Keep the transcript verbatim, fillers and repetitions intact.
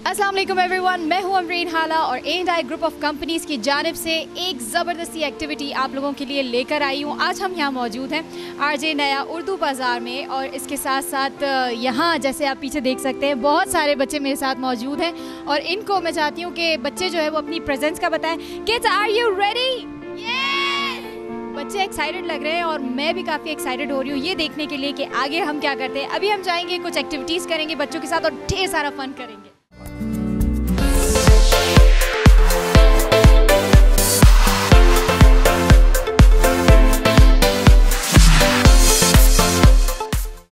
अस्सलाम वालेकुम एवरीवन, मैं हूं अमरीन हाला और A and I group of companies की जानिब से एक ज़बरदस्ती एक्टिविटी आप लोगों के लिए लेकर आई हूं। आज हम यहां मौजूद हैं आरजे नया उर्दू बाज़ार में और इसके साथ साथ यहां जैसे आप पीछे देख सकते हैं बहुत सारे बच्चे मेरे साथ मौजूद हैं और इनको मैं चाहती हूँ कि बच्चे जो है वो अपनी प्रेजेंस का बताएं। Kids, are you ready? बच्चे एक्साइटेड लग रहे हैं और मैं भी काफ़ी एक्साइटेड हो रही हूँ ये देखने के लिए कि आगे हम क्या करते हैं। अभी हम जाएंगे, कुछ एक्टिविटीज़ करेंगे बच्चों के साथ और ढेर सारा फन करेंगे।